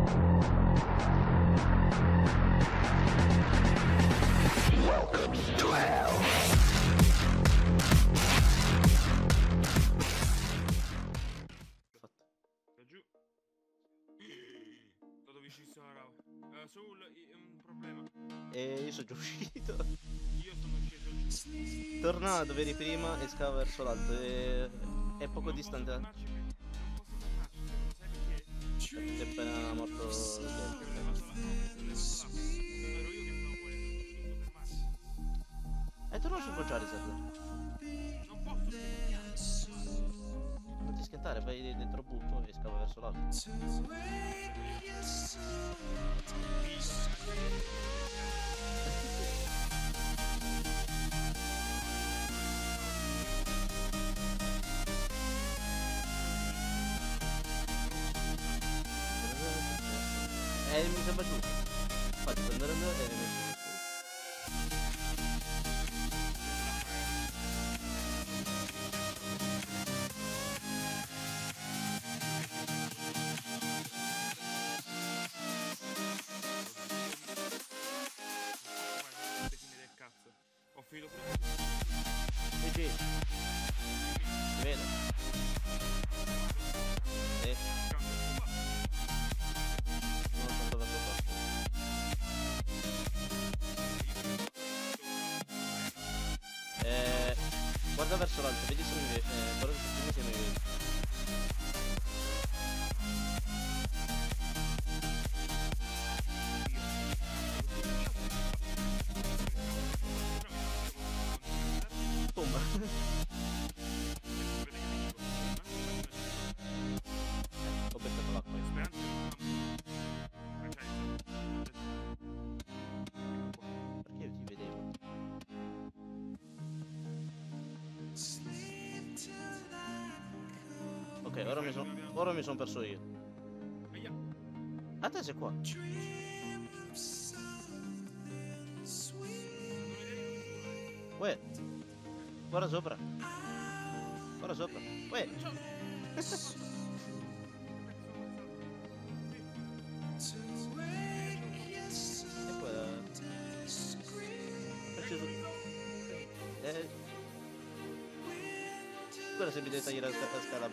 Welcome to hell. Giù. Dove vicino Sara. Un problema. E io sono già uscito. Io sono sceso giù. Torna dove eri prima e scava verso l'alto. È poco distante. Non posso fermarci, sai perché? È appena morto lo Sono levato l'acqua. Ero io che stavo fuori e non sono dovuto fermarsi. E torna sul Charizard. Non posso Non ti schiantare, vai dentro buco e scava verso l'alto. Mi sembra giusto. Infatti puoi andare e messo. Ho finito pure. GG. Si vede. Non so dove sto fatto. Guarda verso l'alto, vedi se mi vedi. Guarda se mi vedi. Tomba. Ho beccato l'acqua. Perché io ti vedevo? Ok, ora mi sono perso io. A te sei qua. Uè. Guarda sopra. Guarda sopra. Uè. E poi quello se mi devi tagliare la scala.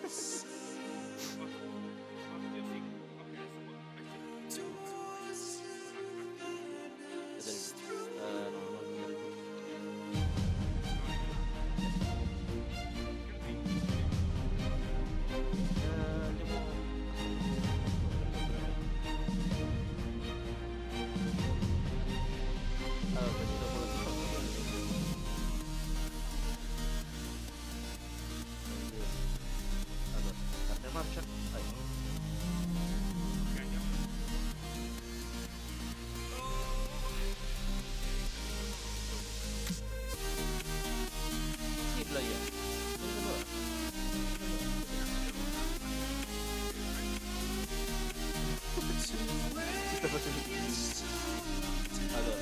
Marcia. Vai. Sigla io. Si sta facendo allora.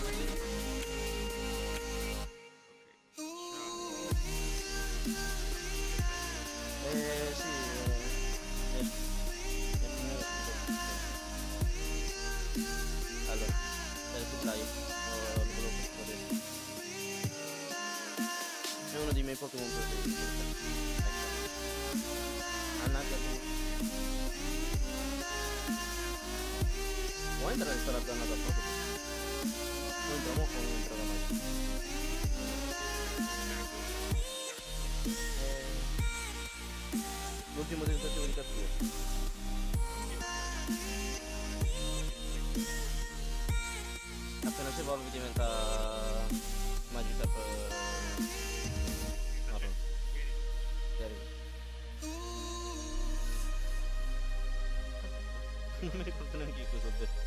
Sì. Allora, supply, lo volevo vedere. È uno dei miei Pokémon preferiti. Annata tu. Vuoi entrare in quella dannata proprio? Non entriamo o non entrerà mai? L'ultimo tentativo di cattura. Appena si evolve diventa Magikarp marrone. Non mi ricordo neanche io cosa ho detto.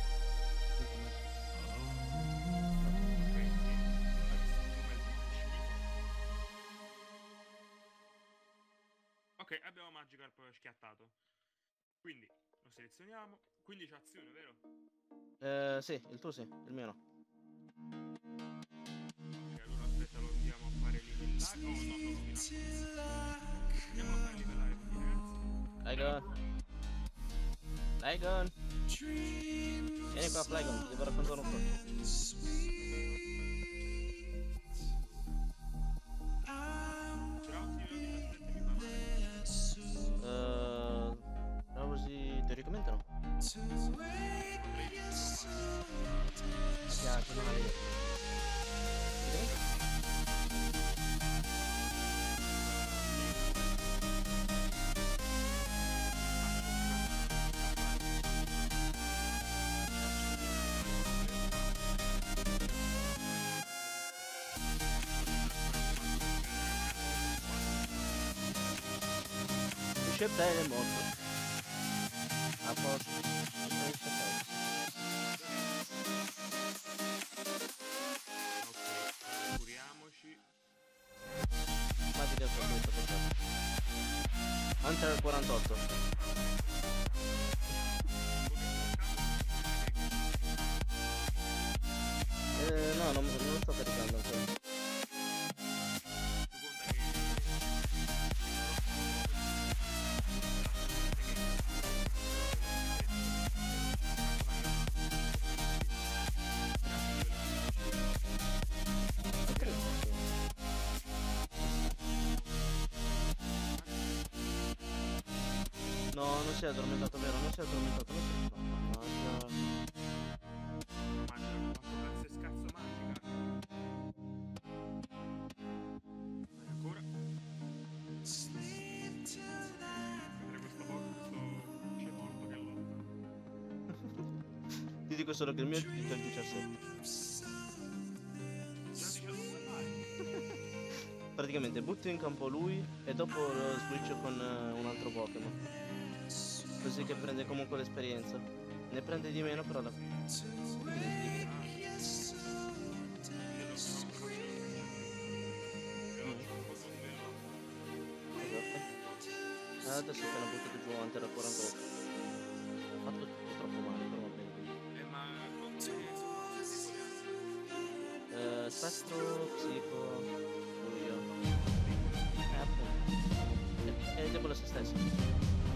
Ok, abbiamo Magikarp schiattato. Quindi lo selezioniamo. Quindi c'è azione, vero? Sì, il tuo sì, il mio no. Ok, allora aspetta, lo andiamo a fare livellare. No, no, no, andiamolo a fare livellare, quindi ragazzi. Raga. Flygon. Vieni qua Flygon, ti devo raccontare un po'. Però così teoricamente no. Mi piace male. Sceptile è morto. A posto. Ok, curiamoci. Ma ti piace questo peccato. Hunter 48. No, non lo sto caricando ancora. No, non si è addormentato, vero? Non si è addormentato, non si è... No, Quanto cazzo è scazzo magica? Vai ancora. Mentre questo c'è morto che lotta. ti dico solo che il mio è il 17. Già 17 vai. Praticamente butto in campo lui e dopo lo switch con un altro Pokémon. Così che prende comunque l'esperienza. Ne prende di meno però la... Adesso appena buttato giù Hunter a 48. Ha fatto tutto troppo male, però va bene. Ma come sono Spettro, Psico, Buio. Appunto. È debole a se stesso.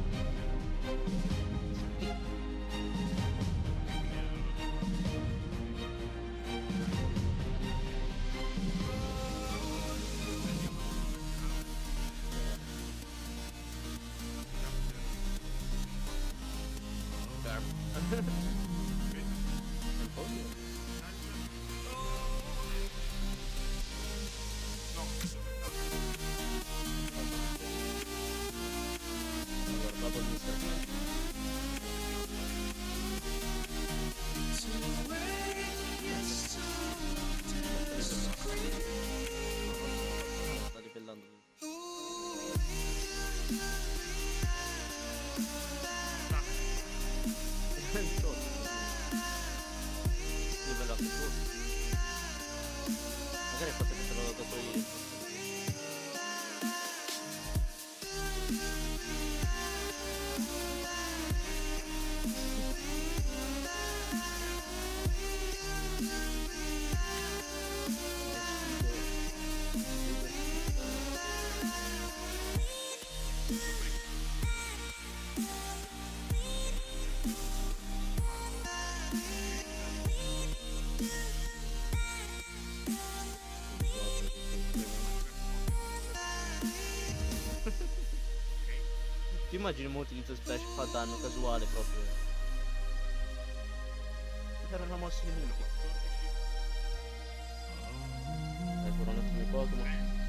Magari fate che te l'ho dato io. Ti immagini mo utilizzo splash fa danno casuale proprio. Era una mossa di multi. Ecco un attimo i Pokémon.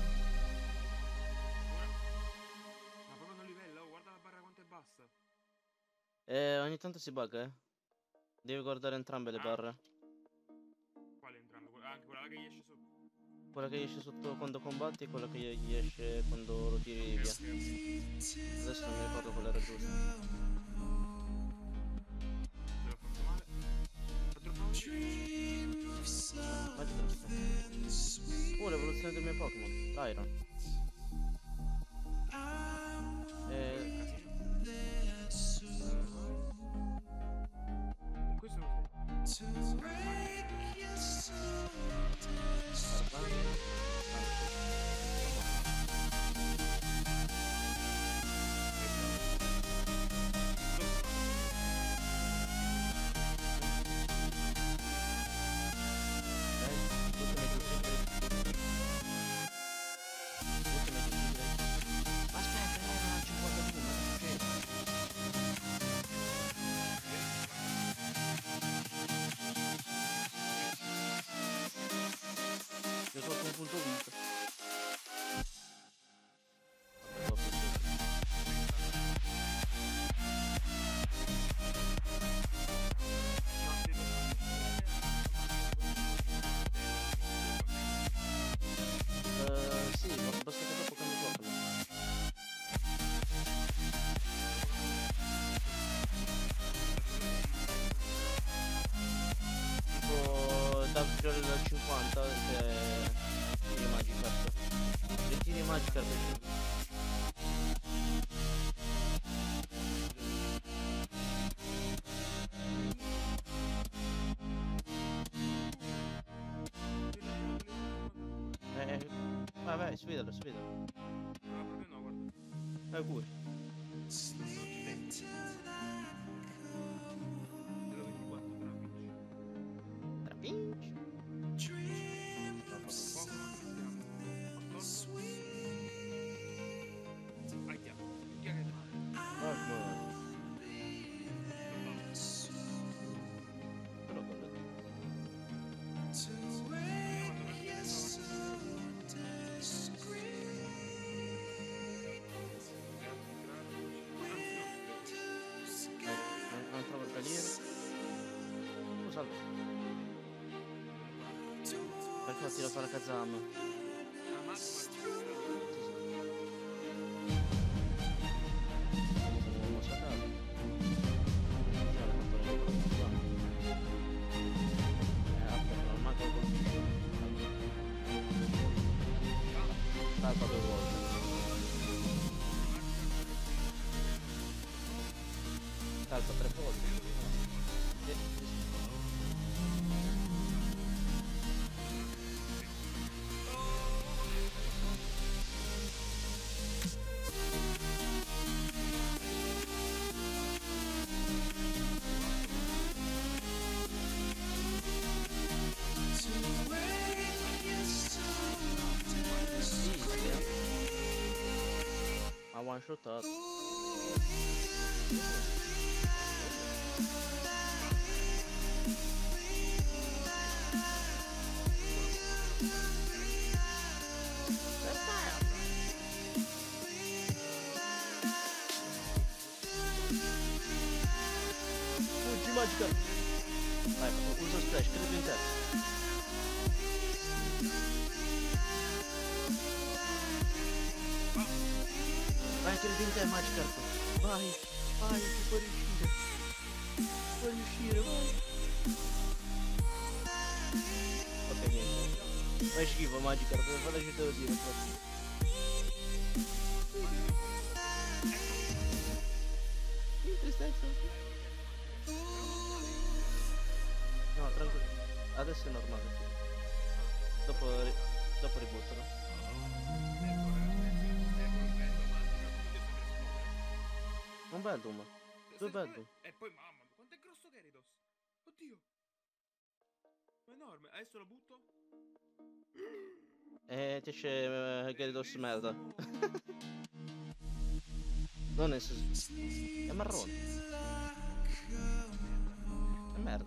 Ma proprio non livella, oh, guarda la barra quanto è bassa. Ogni tanto si bugga, Devi guardare entrambe le barre. Quale entrambe? Anche quella che esce sotto. Quella che esce sotto quando combatti e quella che gli esce quando lo tiri via. Adesso non mi ricordo qual era giusta. Se l'ho fatto male. Fa troppo male. L'evoluzione del mio Pokémon, Tyron. Questo non sei. scarpe. Vai, sfidalo. No, proprio no, guarda. Auguri. Devo 24 tra 15. Trapinci. Poco, siamo 14. Ahia. Chi è che Però quello. Un'altra volta lì. Oh, salve. Per farti la fare a Kazam. Salta 2 volte. Salta 3 volte. Sì. Ma one shot up. Fuggi magica. Vai, usa splash, credo in te. Vai, credo in te, Magikarp. Vai, ci puoi riuscire. Puoi riuscire, vai. Ok, niente. Fai schifo, Magikarp, fallo ci devo dire, forse. Che tristezza. No, tranquillo. Adesso è normale. Dopo ributtalo. Un bel Doom. 2 bel Doom. E poi mamma mia, quanto è grosso Gyarados. Oddio. Ma è enorme. Adesso lo butto. E ti esce Gyarados merda. Non è è marrone. È merda.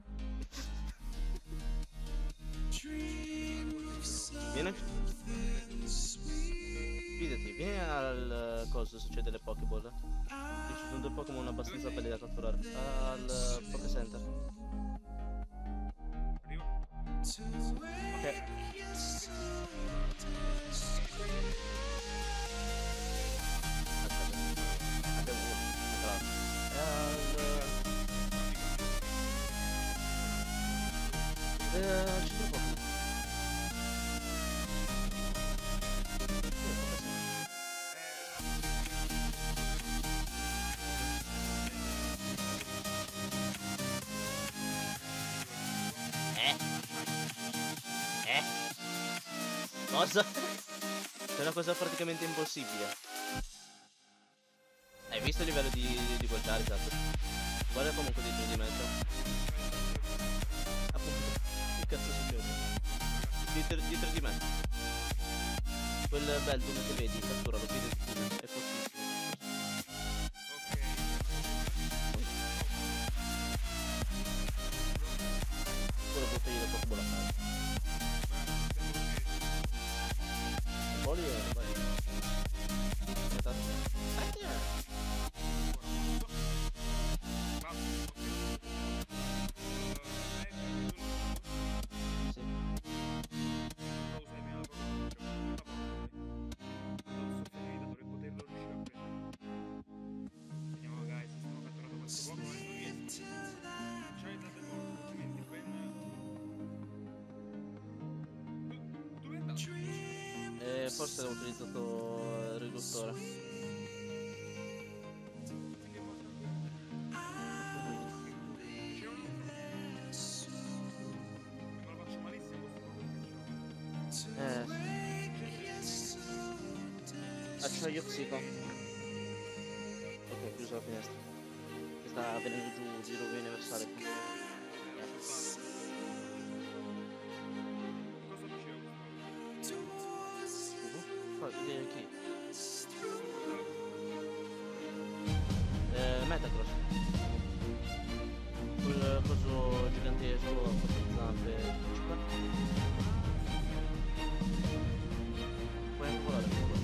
Vieni. Fidati, vieni al coso se c'è delle Pokéball. Ci sono 2 Pokémon abbastanza belli da catturare. Al Poké Center. Arrivo. Ok. Ci sono Pokémon. Cosa? È una cosa praticamente impossibile. Hai visto il livello di quel Charizard? Guarda comunque dietro di mezzo. Appunto. Che cazzo succede? Dietro di me. Quel bel Doom che vedi, catturalo, fidati di me. È fortissimo. Quello buttegli la Pokéball a fare. Poli e vai. forse ho utilizzato il riduttore. Acciaio psico. Ok, chiuso la finestra. Mi sta venendo giù il giro universale. Chi? Metacross. Quel coso gigantesco con le zampe. Puoi anche volare con quello.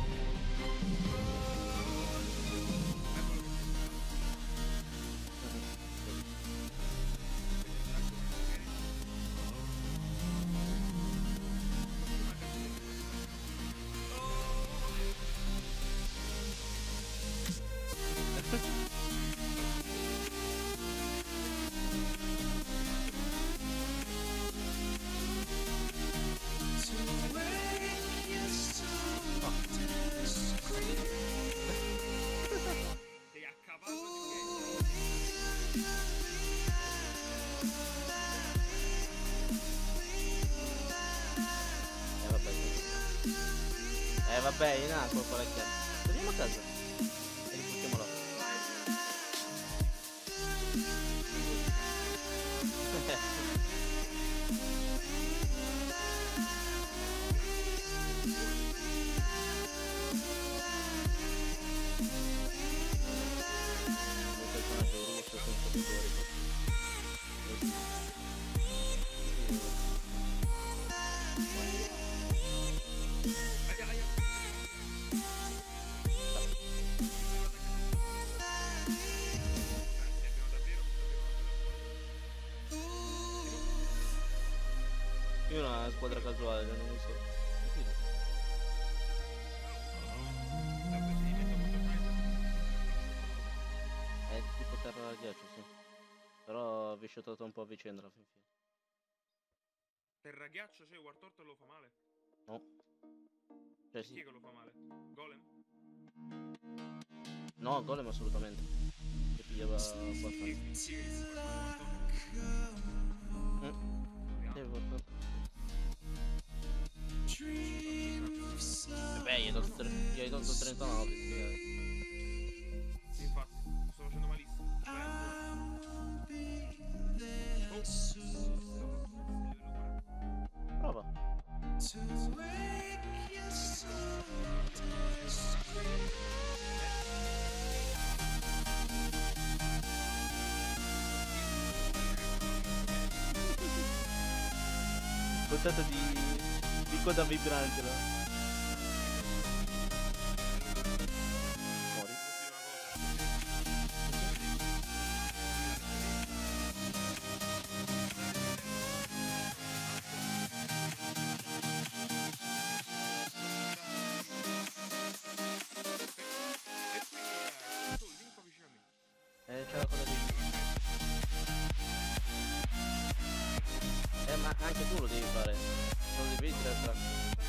Vabbè, in acqua qual è che è? Andiamo a casa e riportiamo là. Un personaggio russo senza poteri. Io una squadra casuale, non lo so. È tipo terra al ghiaccio, sì. Però vi ho shottato un po' a vicenda alla fin fine. Terra ghiaccio, cioè War Turtle lo fa male? No. Cioè Chi è sì. che lo fa male? Golem? No, Golem assolutamente. Che pigliava abbastanza. Beh, gli hai tolto 39. Sì, infatti, sto facendo malissimo. Prova. Portata di coda vibrante, no? C'è la coda di... ma anche tu lo devi fare. Non devi tirare tra...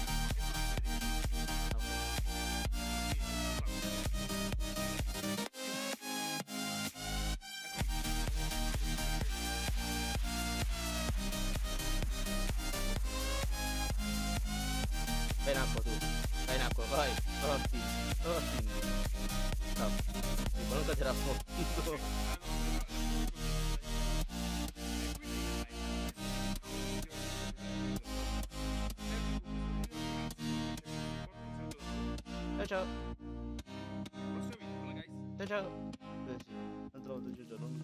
Vai in acqua tu. Vai in acqua, vai. Forti. Forti. No. Non cadrà fondo. Ciao. Ciao ciao. Andrò a giorno.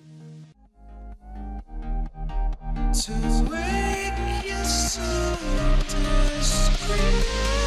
To wake your soul to scream.